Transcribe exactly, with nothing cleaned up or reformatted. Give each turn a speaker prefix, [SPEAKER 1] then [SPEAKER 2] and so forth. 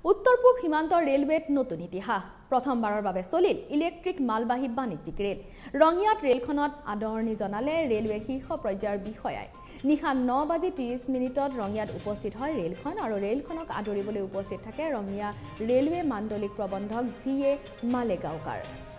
[SPEAKER 1] উত্তৰ পূব সীমান্ত ৰেলৱেত নতুন ইতিহাস প্ৰথমবাৰৰ বাবে চলিল ইলেক্ট্ৰিক মালবাহী বাণিজ্যিক ৰেল ৰঙিয়াত ৰেলখনত আদৰণি জনালে ৰেলৱে শীৰ্ষ পৰ্যায়ৰ বিষয়াই নিশা ন বাজি ত্ৰিশ মিনিটত ৰঙিয়াত উপস্থিত হয় ৰেলখন আৰু ৰেলখনক আদৰিবলৈ উপস্থিত থাকে ৰঙিয়া ৰেলৱে মাণ্ডলিক প্ৰবন্ধক ভি এ মালেগাঁওকাৰ।